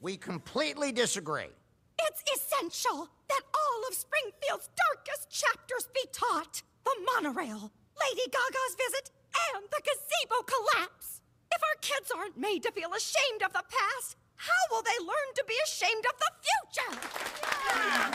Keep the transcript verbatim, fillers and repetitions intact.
We completely disagree. It's essential that all of Springfield's darkest chapters be taught. The monorail, Lady Gaga's visit, and the gazebo collapse. If our kids aren't made to feel ashamed of the past, how will they learn to be ashamed of the future? Yeah.